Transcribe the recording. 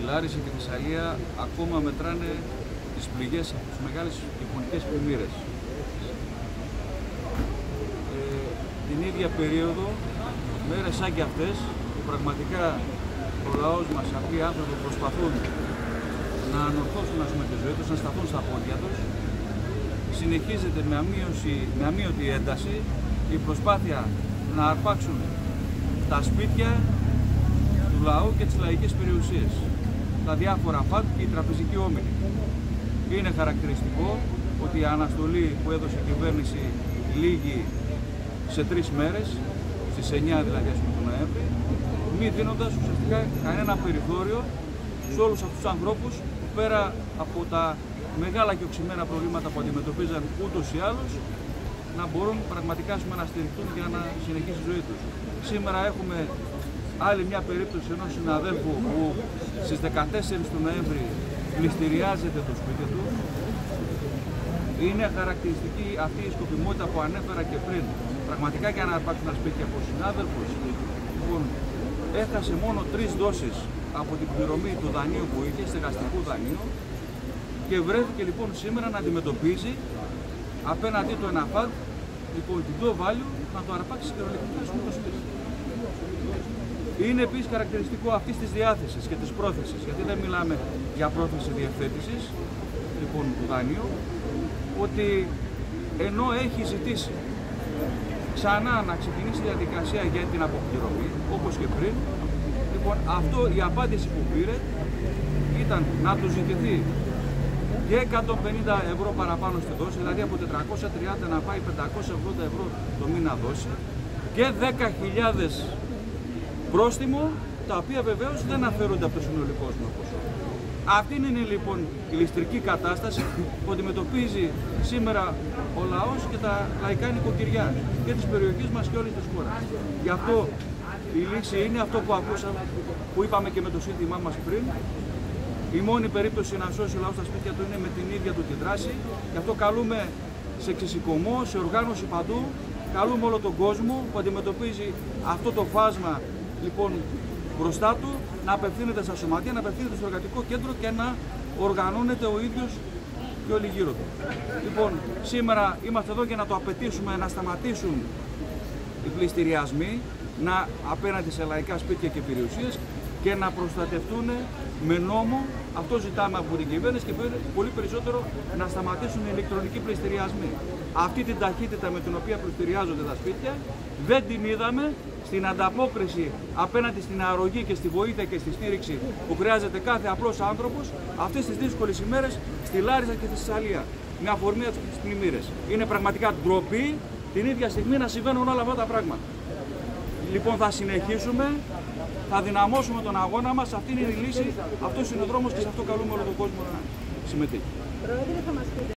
Λάρισα και η Θεσσαλία ακόμα μετράνε τις πληγές από τις μεγάλες γειτονικές πλημμύρες. Την ίδια περίοδο, μέρες σαν και αυτές, που πραγματικά ο λαός μας, αυτοί οι άνθρωποι προσπαθούν να ανορθώσουν τη ζωή τους, να σταθούν στα πόδια τους, συνεχίζεται με αμείωτη ένταση η προσπάθεια να αρπάξουν τα σπίτια του λαού και τις λαϊκές περιουσίες, τα διάφορα ΦΑΤ και οι τραπεζικοί όμιλοι. Είναι χαρακτηριστικό ότι η αναστολή που έδωσε η κυβέρνηση λήγει σε 3 μέρες, στις 9 δηλαδή του Νοέμβρη, μη δίνοντας ουσιαστικά κανένα περιθώριο σε όλους αυτούς τους ανθρώπους που πέρα από τα μεγάλα και οξυμένα προβλήματα που αντιμετωπίζαν ούτως ή άλλως, να μπορούν πραγματικά να στηριχτούν για να συνεχίσει η ζωή τους. Σήμερα έχουμε άλλη μια περίπτωση ενός συναδέλφου που στις 14 του Νοέμβρη πληστηριάζεται το σπίτι του. Είναι χαρακτηριστική αυτή η σκοπιμότητα που ανέφερα και πριν. Πραγματικά για να αρπάξουν ένα σπίτι από συνάδελφους, λοιπόν, έχασε μόνο 3 δόσεις από την πληρωμή του δανείου που είχε, στεγαστικού δανείου, και βρέθηκε λοιπόν σήμερα να αντιμετωπίζει απέναντί του ένα ΦΑΤ, λοιπόν, την Do Value, να το αρπάξει κυριολεκτικά στο σπίτι. Είναι επίσης χαρακτηριστικό αυτής της διάθεσης και της πρόθεσης, γιατί δεν μιλάμε για πρόθεση διευθέτησης, λοιπόν, του δανείου, ότι ενώ έχει ζητήσει ξανά να ξεκινήσει η διαδικασία για την αποπληρωμή, όπως και πριν, λοιπόν, αυτό η απάντηση που πήρε ήταν να του ζητηθεί και 150 ευρώ παραπάνω στη δόση, δηλαδή από 430 να πάει 580 ευρώ το μήνα δόση, και 10.000 πρόστιμο, τα οποία βεβαίως δεν αφαιρούνται από το συνολικό ποσό. Αυτή είναι λοιπόν η ληστρική κατάσταση που αντιμετωπίζει σήμερα ο λαός και τα λαϊκά νοικοκυριά και της περιοχής μας και όλης της χώρας. Γι' αυτό η λύση είναι αυτό που ακούσαμε, που είπαμε και με το σύνθημά μας πριν. Η μόνη περίπτωση να σώσει ο λαός τα σπίτια του είναι με την ίδια του τη δράση. Γι' αυτό καλούμε σε ξεσηκωμό, σε οργάνωση παντού, καλούμε όλο τον κόσμο που αντιμετωπίζει αυτό το φάσμα, λοιπόν, μπροστά του, να απευθύνεται στα σωματεία, να απευθύνεται στο εργατικό κέντρο και να οργανώνεται ο ίδιος και όλοι γύρω του. Λοιπόν, σήμερα είμαστε εδώ για να το απαιτήσουμε, να σταματήσουν οι πληστηριασμοί απέναντι σε λαϊκά σπίτια και περιουσίες και να προστατευτούν με νόμο. Αυτό ζητάμε από την κυβέρνηση και πολύ περισσότερο να σταματήσουν οι ηλεκτρονικοί πληστηριασμοί. Αυτή την ταχύτητα με την οποία πληστηριάζονται τα σπίτια δεν την είδαμε στην ανταπόκριση απέναντι στην αρρωγή και στη βοήθεια και στη στήριξη που χρειάζεται κάθε απλός άνθρωπος αυτές τις δύσκολες ημέρες στη Λάρισα και στη Θεσσαλία, με αφορμή τις πλημμύρες. Είναι πραγματικά ντροπή την ίδια στιγμή να συμβαίνουν όλα αυτά τα πράγματα. Λοιπόν, θα συνεχίσουμε, θα δυναμώσουμε τον αγώνα μας, αυτή είναι η λύση, αυτός είναι ο δρόμος και σε αυτό καλούμε όλο τον κόσμο να συμμετέχει.